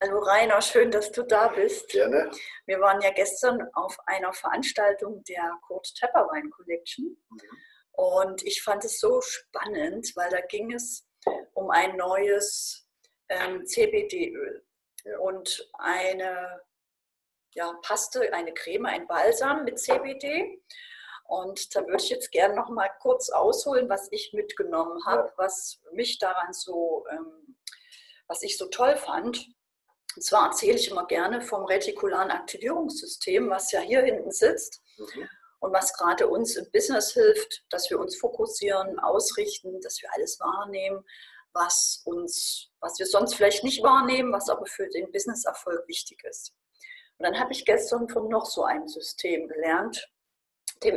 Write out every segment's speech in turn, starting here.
Hallo Rainer, schön, dass du da bist. Gerne. Wir waren ja gestern auf einer Veranstaltung der Kurt Tepperwein Collection und ich fand es so spannend, weil da ging es um ein neues CBD-Öl und eine Paste, eine Creme, ein Balsam mit CBD. Und da würde ich jetzt gerne noch mal kurz ausholen, was ich mitgenommen habe, was mich daran so, was ich so toll fand. Und zwar erzähle ich immer gerne vom retikularen Aktivierungssystem, was ja hier hinten sitzt und was gerade uns im Business hilft, dass wir uns fokussieren, ausrichten, dass wir alles wahrnehmen, was wir sonst vielleicht nicht wahrnehmen, was aber für den Businesserfolg wichtig ist. Und dann habe ich gestern von noch so einem System gelernt, dem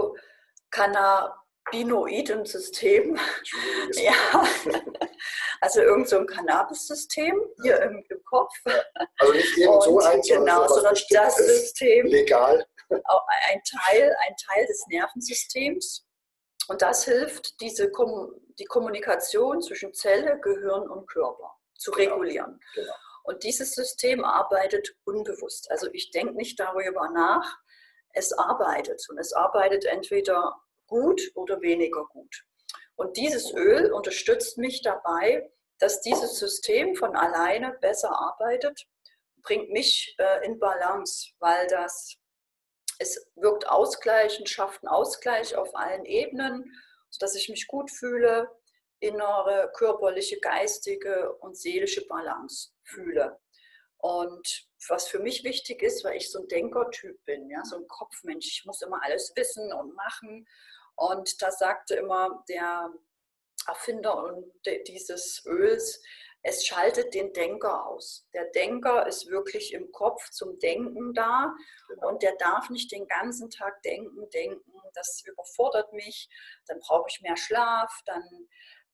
Endokannabinoiden-System. Ja, also irgend so ein Cannabis-System hier im Kopf. Also nicht irgend so eins, genau, sondern das System. Legal. Ein Teil des Nervensystems. Und das hilft, die Kommunikation zwischen Zelle, Gehirn und Körper zu regulieren. Genau. Und dieses System arbeitet unbewusst. Also ich denke nicht darüber nach, es arbeitet. Und es arbeitet entweder gut oder weniger gut. Und dieses Öl unterstützt mich dabei, dass dieses System von alleine besser arbeitet, bringt mich in Balance, weil es wirkt ausgleichend, schafft einen Ausgleich auf allen Ebenen, sodass ich mich gut fühle, innere, körperliche, geistige und seelische Balance fühle. Und was für mich wichtig ist, weil ich so ein Denkertyp bin, ja, so ein Kopfmensch, ich muss immer alles wissen und machen. Und da sagte immer der Erfinder dieses Öls, es schaltet den Denker aus. Der Denker ist wirklich im Kopf zum Denken da und der darf nicht den ganzen Tag denken. Das überfordert mich, dann brauche ich mehr Schlaf, dann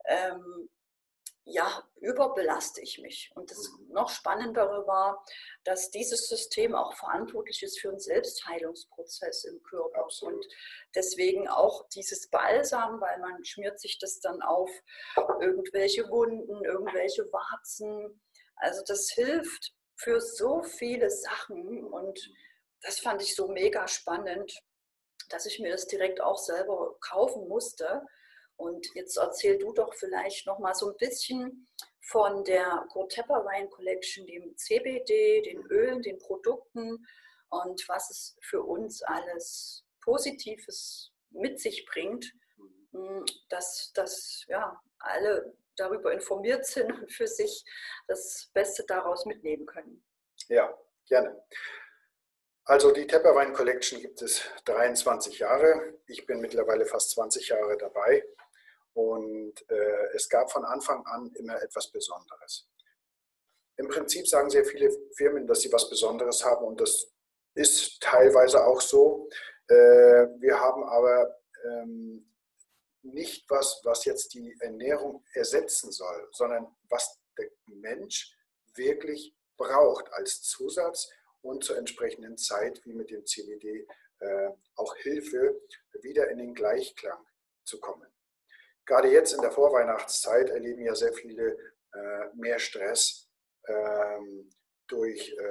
überbelaste ich mich. Und das noch Spannendere war, dass dieses System auch verantwortlich ist für einen Selbstheilungsprozess im Körper. Absolut. Und deswegen auch dieses Balsam, weil man schmiert sich das dann auf irgendwelche Wunden, irgendwelche Warzen. Also das hilft für so viele Sachen und das fand ich so mega spannend, dass ich mir das direkt auch selber kaufen musste. Und jetzt erzähl du doch vielleicht noch mal so ein bisschen von der Kurt Tepperwein Collection, dem CBD, den Ölen, den Produkten und was es für uns alles Positives mit sich bringt, dass alle darüber informiert sind und für sich das Beste daraus mitnehmen können. Ja, gerne. Also die Tepperwein Collection gibt es 23 Jahre. Ich bin mittlerweile fast 20 Jahre dabei. Und es gab von Anfang an immer etwas Besonderes. Im Prinzip sagen sehr viele Firmen, dass sie was Besonderes haben und das ist teilweise auch so. Wir haben aber nicht was jetzt die Ernährung ersetzen soll, sondern was der Mensch wirklich braucht als Zusatz und zur entsprechenden Zeit, wie mit dem CBD, auch Hilfe, wieder in den Gleichklang zu kommen. Gerade jetzt in der Vorweihnachtszeit erleben ja sehr viele mehr Stress durch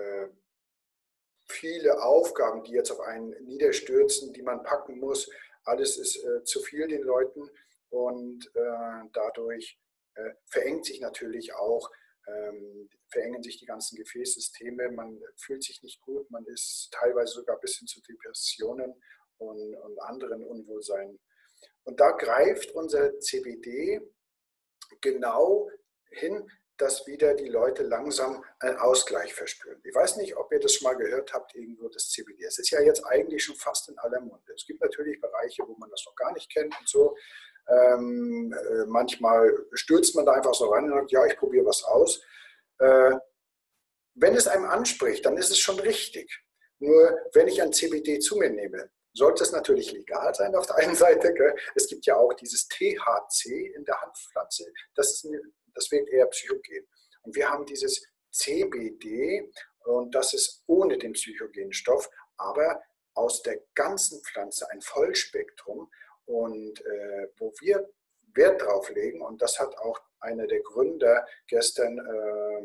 viele Aufgaben, die jetzt auf einen niederstürzen, die man packen muss. Alles ist zu viel den Leuten und dadurch verengt sich natürlich auch, verengen sich die ganzen Gefäßsysteme. Man fühlt sich nicht gut, man ist teilweise sogar bis hin zu Depressionen und anderen Unwohlsein. Und da greift unser CBD genau hin, dass wieder die Leute langsam einen Ausgleich verspüren. Ich weiß nicht, ob ihr das schon mal gehört habt, irgendwo das CBD. Es ist ja jetzt eigentlich schon fast in aller Munde. Es gibt natürlich Bereiche, wo man das noch gar nicht kennt und so. Manchmal stürzt man da einfach so rein und sagt, ja, ich probiere was aus. Wenn es einem anspricht, dann ist es schon richtig. Nur wenn ich ein CBD zu mir nehme, sollte es natürlich legal sein auf der einen Seite. Gell? Es gibt ja auch dieses THC in der Hanfpflanze. Das wirkt eher psychogen. Und wir haben dieses CBD und das ist ohne den psychogenen Stoff, aber aus der ganzen Pflanze ein Vollspektrum und wo wir Wert drauf legen und das hat auch einer der Gründer gestern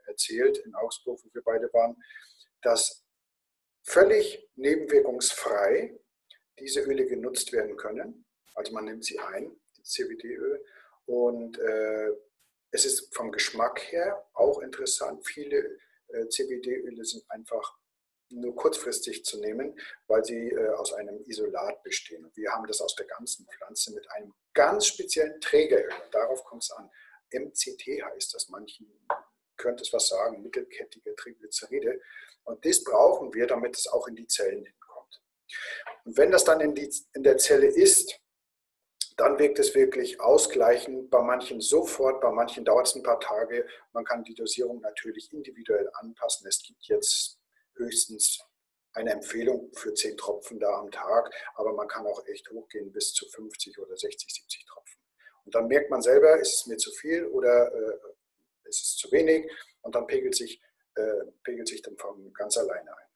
erzählt in Augsburg, wo wir beide waren, dass völlig nebenwirkungsfrei diese Öle genutzt werden können. Also man nimmt sie ein, das CBD-Öl. Und es ist vom Geschmack her auch interessant. Viele CBD-Öle sind einfach nur kurzfristig zu nehmen, weil sie aus einem Isolat bestehen. Und wir haben das aus der ganzen Pflanze mit einem ganz speziellen Trägeröl. Darauf kommt es an. MCT heißt das. Manchen könnte es was sagen, mittelkettige Triglyceride. Und das brauchen wir, damit es auch in die Zellen hinkommt. Und wenn das dann in der Zelle ist, dann wirkt es wirklich ausgleichend, bei manchen sofort, bei manchen dauert es ein paar Tage. Man kann die Dosierung natürlich individuell anpassen. Es gibt jetzt höchstens eine Empfehlung für 10 Tropfen da am Tag, aber man kann auch echt hochgehen bis zu 50 oder 60, 70 Tropfen. Und dann merkt man selber, ist es mir zu viel oder ist es zu wenig, und dann pegelt sich dann von ganz alleine ein.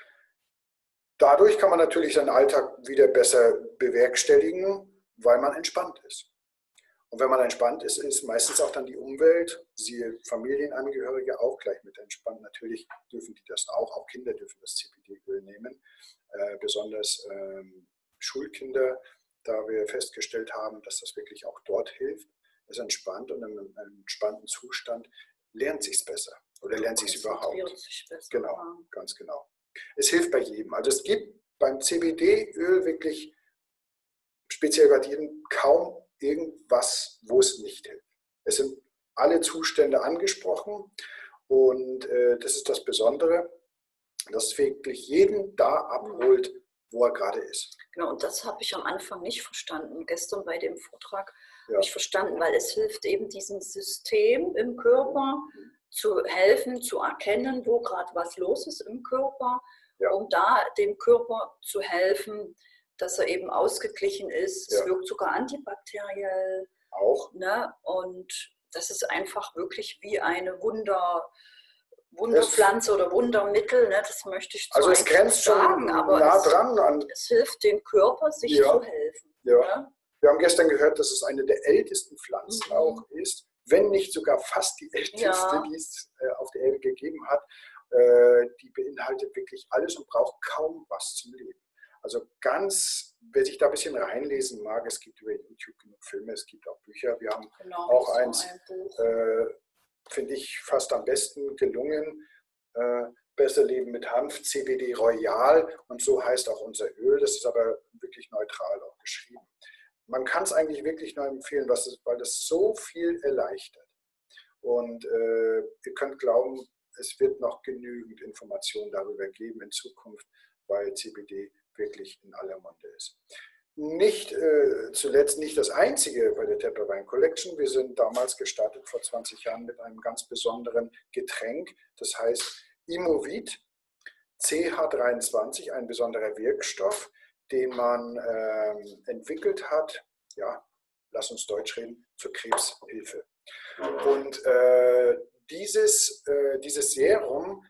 Dadurch kann man natürlich seinen Alltag wieder besser bewerkstelligen, weil man entspannt ist. Und wenn man entspannt ist, ist meistens auch dann die Umwelt, siehe Familienangehörige, auch gleich mit entspannt. Natürlich dürfen die das auch Kinder dürfen das CBD-Öl nehmen, besonders Schulkinder, da wir festgestellt haben, dass das wirklich auch dort hilft. Es entspannt, und in einem entspannten Zustand lernt sich es besser oder lernt sich es überhaupt. Sich besser. Genau, ganz genau. Es hilft bei jedem. Also es gibt beim CBD-Öl wirklich speziell bei jedem kaum irgendwas, wo es nicht hilft. Es sind alle Zustände angesprochen, und das ist das Besondere, dass es wirklich jeden da abholt, wo er gerade ist. Genau, und das habe ich am Anfang nicht verstanden. Gestern bei dem Vortrag habe ich verstanden, weil es hilft eben diesem System im Körper zu helfen, zu erkennen, wo gerade was los ist im Körper, um da dem Körper zu helfen, dass er eben ausgeglichen ist. Es wirkt sogar antibakteriell. Auch. Ne? Und das ist einfach wirklich wie eine Wunderpflanze oder Wundermittel. Ne? Das möchte ich also es grenzt sagen, schon aber nah dran an. Es hilft dem Körper, sich zu helfen. Ja. Ne? Wir haben gestern gehört, dass es eine der ältesten Pflanzen auch ist, wenn nicht sogar fast die älteste, die es auf der Erde gegeben hat. Die beinhaltet wirklich alles und braucht kaum was zum Leben. Also wer sich da ein bisschen reinlesen mag, es gibt über YouTube genug Filme, es gibt auch Bücher. Wir haben auch eins, finde ich, fast am besten gelungen. Besser Leben mit Hanf, CBD Royal, und so heißt auch unser Öl. Das ist aber wirklich neutral auch geschrieben. Man kann es eigentlich wirklich nur empfehlen, weil das so viel erleichtert. Und ihr könnt glauben, es wird noch genügend Informationen darüber geben in Zukunft, weil CBD wirklich in aller Munde ist. Nicht zuletzt nicht das Einzige bei der Tepperwein Collection. Wir sind damals gestartet vor 20 Jahren mit einem ganz besonderen Getränk, das heißt Imovit CH23, ein besonderer Wirkstoff, den man entwickelt hat, lass uns Deutsch reden, zur Krebshilfe. Und dieses Serum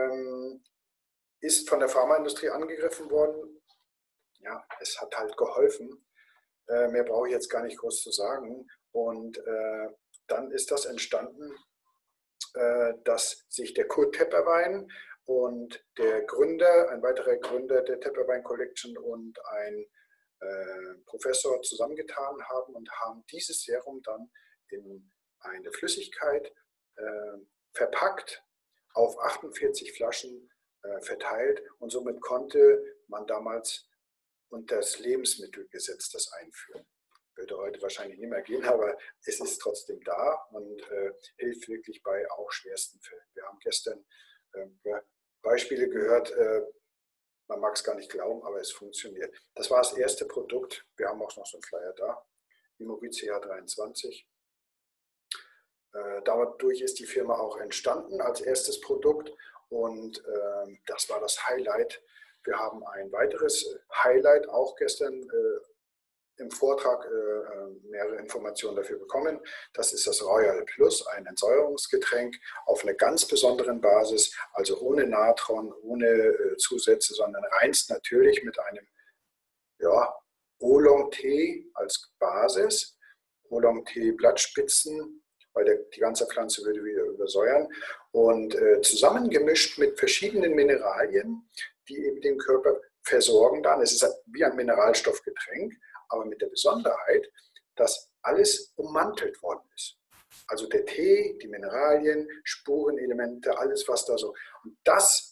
ist von der Pharmaindustrie angegriffen worden. Ja, es hat halt geholfen. Mehr brauche ich jetzt gar nicht groß zu sagen. Und dann ist das entstanden, dass sich der Kurt Tepperwein und ein weiterer Gründer der Tepperwein Collection und ein Professor zusammengetan haben und haben dieses Serum dann in eine Flüssigkeit verpackt, auf 48 Flaschen verteilt, und somit konnte man damals unter das Lebensmittelgesetz das einführen. Würde heute wahrscheinlich nicht mehr gehen, aber es ist trotzdem da und hilft wirklich bei auch schwersten Fällen. Wir haben gestern Beispiele gehört, man mag es gar nicht glauben, aber es funktioniert. Das war das erste Produkt. Wir haben auch noch so einen Flyer da, Imovit CH23. Dadurch ist die Firma auch entstanden als erstes Produkt, und das war das Highlight. Wir haben ein weiteres Highlight auch gestern im Vortrag mehrere Informationen dafür bekommen. Das ist das Royal Plus, ein Entsäuerungsgetränk auf einer ganz besonderen Basis, also ohne Natron, ohne Zusätze, sondern reinst natürlich mit einem Oolong-Tee als Basis, Oolong-Tee Blattspitzen, weil die ganze Pflanze würde wieder übersäuern. Und zusammengemischt mit verschiedenen Mineralien, die eben den Körper versorgen dann. Es ist wie ein Mineralstoffgetränk, aber mit der Besonderheit, dass alles ummantelt worden ist. Also der Tee, die Mineralien, Spurenelemente, alles was da so. Und das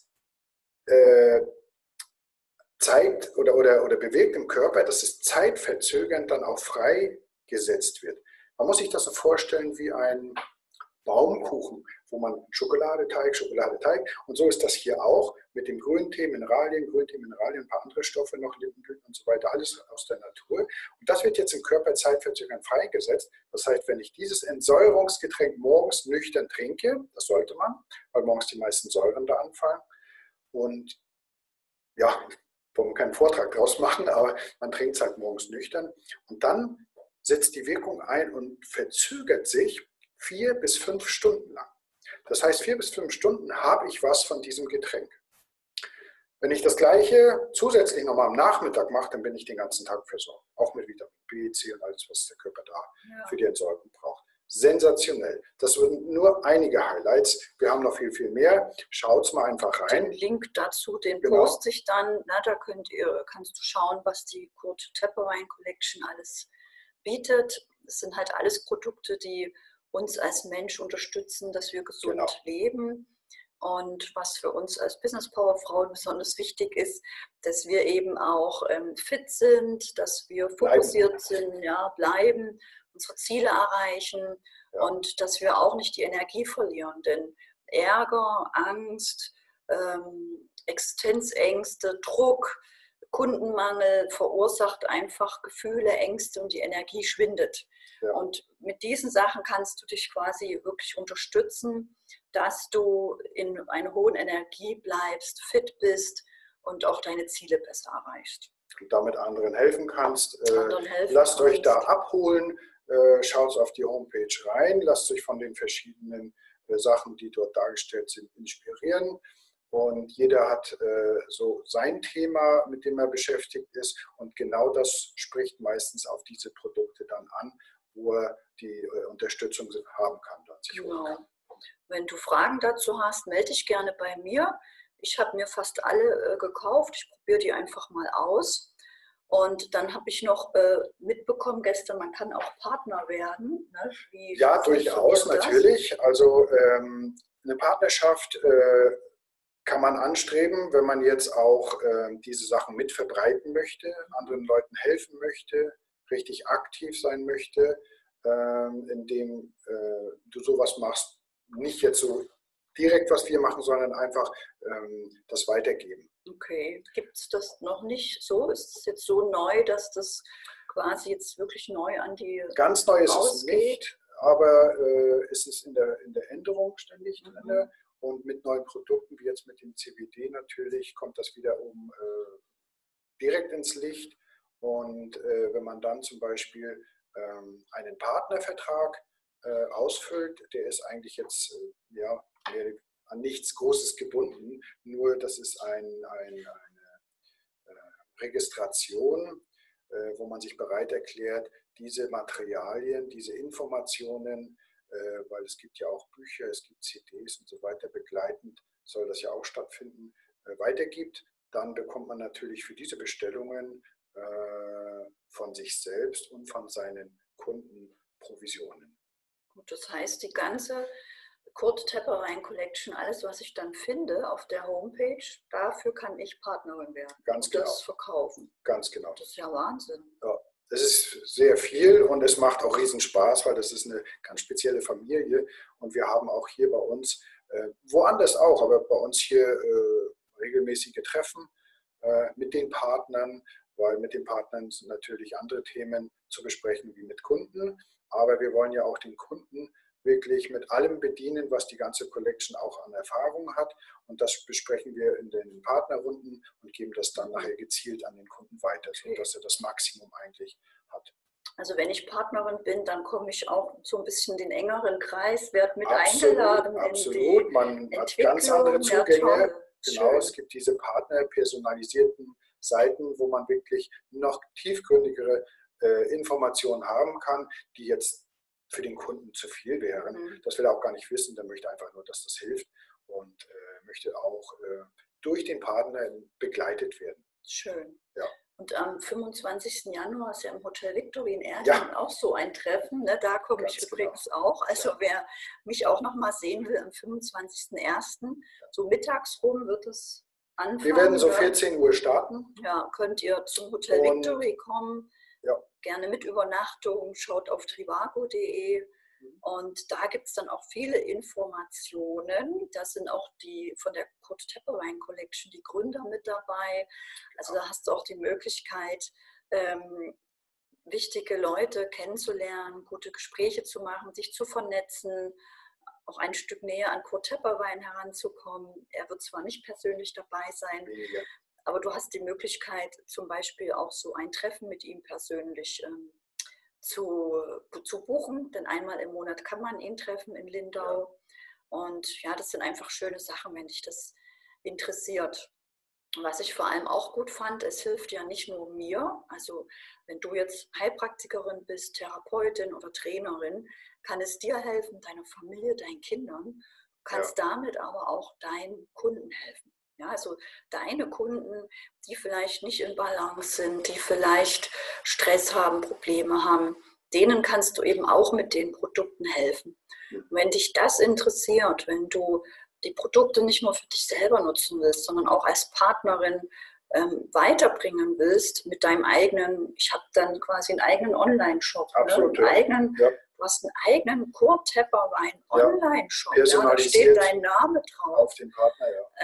zeigt oder bewirkt im Körper, dass es zeitverzögernd dann auch freigesetzt wird. Man muss sich das so vorstellen wie ein Baumkuchen, wo man Schokoladeteig und so ist das hier auch mit dem Grüntee, Mineralien, ein paar andere Stoffe noch, Lindenblüten und so weiter, alles aus der Natur. Und das wird jetzt im Körper zeitverzögernd freigesetzt. Das heißt, wenn ich dieses Entsäuerungsgetränk morgens nüchtern trinke, das sollte man, weil morgens die meisten Säuren da anfallen und ja, wollen wir keinen Vortrag draus machen, aber man trinkt es halt morgens nüchtern und dann setzt die Wirkung ein und verzögert sich 4 bis 5 Stunden lang. Das heißt, 4 bis 5 Stunden habe ich was von diesem Getränk. Wenn ich das Gleiche zusätzlich nochmal am Nachmittag mache, dann bin ich den ganzen Tag versorgt. Auch mit Vitamin B, C und alles, was der Körper da für die Entsorgung braucht. Sensationell. Das sind nur einige Highlights. Wir haben noch viel, viel mehr. Schaut's mal einfach rein. Den Link dazu, den poste ich dann. Na, da kannst du schauen, was die Kurt Tepperwein Collection alles bietet. Es sind halt alles Produkte, die uns als Mensch unterstützen, dass wir gesund leben. Und was für uns als Business Power Frauen besonders wichtig ist, dass wir eben auch fit sind, dass wir fokussiert sind, bleiben, unsere Ziele erreichen und dass wir auch nicht die Energie verlieren. Denn Ärger, Angst, Existenzängste, Druck, Kundenmangel verursacht einfach Gefühle, Ängste und die Energie schwindet. Ja. Und mit diesen Sachen kannst du dich quasi wirklich unterstützen, dass du in einer hohen Energie bleibst, fit bist und auch deine Ziele besser erreichst. Und damit anderen helfen kannst. Lasst euch da abholen, schaut auf die Homepage rein, lasst euch von den verschiedenen Sachen, die dort dargestellt sind, inspirieren. Und jeder hat so sein Thema, mit dem er beschäftigt ist. Und genau das spricht meistens auf diese Produkte dann an, wo er die Unterstützung haben kann. Genau. Wenn du Fragen dazu hast, melde dich gerne bei mir. Ich habe mir fast alle gekauft. Ich probiere die einfach mal aus. Und dann habe ich noch mitbekommen gestern, man kann auch Partner werden. Ne? Ja, durchaus, natürlich. Also eine Partnerschaft kann man anstreben, wenn man jetzt auch diese Sachen mit verbreiten möchte, anderen Leuten helfen möchte, richtig aktiv sein möchte, indem du sowas machst. Nicht jetzt so direkt, was wir machen, sondern einfach das weitergeben. Okay, gibt es das noch nicht so? Ist es jetzt so neu, dass das quasi jetzt wirklich neu an die Ganz neu ist es nicht, aber es ist in der Änderung ständig drin. Und mit neuen Produkten, wie jetzt mit dem CBD natürlich, kommt das wiederum direkt ins Licht. Und wenn man dann zum Beispiel einen Partnervertrag ausfüllt, der ist eigentlich jetzt an nichts Großes gebunden, nur das ist eine Registration, wo man sich bereit erklärt, diese Materialien, diese Informationen, weil es gibt ja auch Bücher, es gibt CDs und so weiter, begleitend soll das ja auch stattfinden, weitergibt, dann bekommt man natürlich für diese Bestellungen von sich selbst und von seinen Kunden Provisionen. Gut, das heißt, die ganze Kurt Tepperwein Collection, alles, was ich dann finde auf der Homepage, dafür kann ich Partnerin werden. Ganz genau. Das verkaufen. Ganz genau. Das ist ja Wahnsinn. Ja. Es ist sehr viel und es macht auch riesen Spaß, weil das ist eine ganz spezielle Familie und wir haben auch hier bei uns, woanders auch, aber bei uns hier regelmäßige Treffen mit den Partnern, weil mit den Partnern sind natürlich andere Themen zu besprechen wie mit Kunden, aber wir wollen ja auch den Kunden wirklich mit allem bedienen, was die ganze Collection auch an Erfahrung hat. Und das besprechen wir in den Partnerrunden und geben das dann nachher gezielt an den Kunden weiter, sodass er das Maximum eigentlich hat. Also wenn ich Partnerin bin, dann komme ich auch so ein bisschen in den engeren Kreis, werde mit eingeladen. Absolut, man hat ganz andere Zugänge. Genau, es gibt diese partnerpersonalisierten Seiten, wo man wirklich noch tiefgründigere Informationen haben kann, die jetzt für den Kunden zu viel wären. Das will er auch gar nicht wissen, der möchte einfach nur, dass das hilft und möchte auch durch den Partner begleitet werden. Schön. Ja. Und am 25. Januar ist ja im Hotel Victory in Erding auch so ein Treffen. Ne? Da komme ich übrigens auch. Also wer mich auch noch mal sehen will, am 25.01. so mittags rum wird es anfangen. Wir werden so 14 Uhr starten. Ja, könnt ihr zum Hotel Victory kommen. Ja. Gerne mit Übernachtung. Schaut auf trivago.de. Und da gibt es dann auch viele Informationen. Da sind auch die von der Kurt Tepperwein Collection, die Gründer mit dabei. Also da hast du auch die Möglichkeit, wichtige Leute kennenzulernen, gute Gespräche zu machen, sich zu vernetzen, auch ein Stück näher an Kurt Tepperwein heranzukommen. Er wird zwar nicht persönlich dabei sein, aber du hast die Möglichkeit, zum Beispiel auch so ein Treffen mit ihm persönlich zu buchen, denn einmal im Monat kann man ihn treffen in Lindau. Ja. Und ja, das sind einfach schöne Sachen, wenn dich das interessiert. Was ich vor allem auch gut fand, es hilft ja nicht nur mir, also wenn du jetzt Heilpraktikerin bist, Therapeutin oder Trainerin, kann es dir helfen, deiner Familie, deinen Kindern, du kannst damit aber auch deinen Kunden helfen. Ja, also deine Kunden, die vielleicht nicht in Balance sind, die vielleicht Stress haben, Probleme haben, denen kannst du eben auch mit den Produkten helfen. Und wenn dich das interessiert, wenn du die Produkte nicht nur für dich selber nutzen willst, sondern auch als Partnerin weiterbringen willst mit deinem eigenen, ich habe dann quasi einen eigenen Online-Shop. Absolut, ne? Du hast einen eigenen Kurt Tepperwein Online-Shop. Da steht dein Name drauf. Auf dem Partner,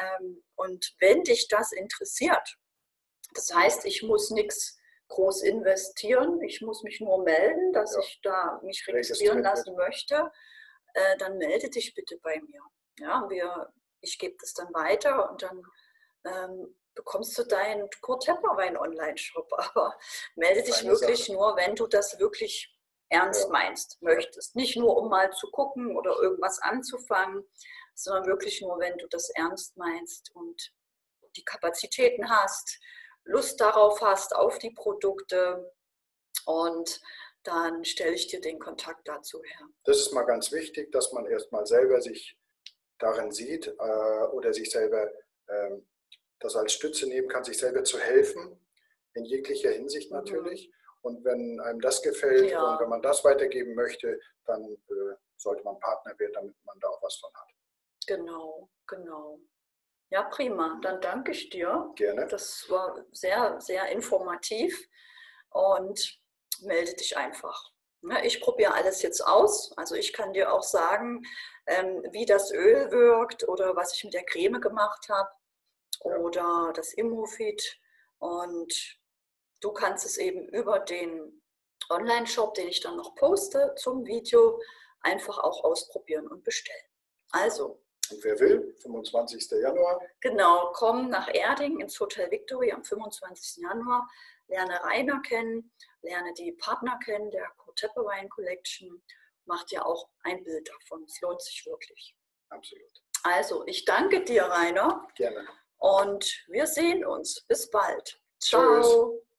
und wenn dich das interessiert, das heißt, ich muss nichts groß investieren, ich muss mich nur melden, dass ich da mich registrieren lassen möchte, dann melde dich bitte bei mir. Ja, ich gebe das dann weiter und dann bekommst du deinen Kurt Tepperwein Online-Shop. Aber melde dich wirklich nur, wenn du das wirklich ernst meinst, möchtest. Nicht nur, um mal zu gucken oder irgendwas anzufangen, sondern wirklich nur, wenn du das ernst meinst und die Kapazitäten hast, Lust darauf hast, auf die Produkte, und dann stelle ich dir den Kontakt dazu her. Das ist mal ganz wichtig, dass man erstmal selber sich darin sieht oder sich selber das als Stütze nehmen kann, sich selber zu helfen, in jeglicher Hinsicht natürlich. Und wenn einem das gefällt und wenn man das weitergeben möchte, dann sollte man Partner werden, damit man da auch was von hat. Genau, genau. Ja, prima. Dann danke ich dir. Gerne. Das war sehr, sehr informativ und melde dich einfach. Ich probiere alles jetzt aus. Also ich kann dir auch sagen, wie das Öl wirkt oder was ich mit der Creme gemacht habe oder das Immofit. Und du kannst es eben über den Online-Shop, den ich dann noch poste zum Video, einfach auch ausprobieren und bestellen. Also. Und wer will, 25. Januar. Genau, komm nach Erding ins Hotel Victory am 25. Januar, lerne Rainer kennen, lerne die Partner kennen der Kurt Tepperwein Collection, mach dir auch ein Bild davon. Es lohnt sich wirklich. Absolut. Also, ich danke dir, Rainer. Gerne. Und wir sehen uns. Bis bald. Ciao. Tschüss.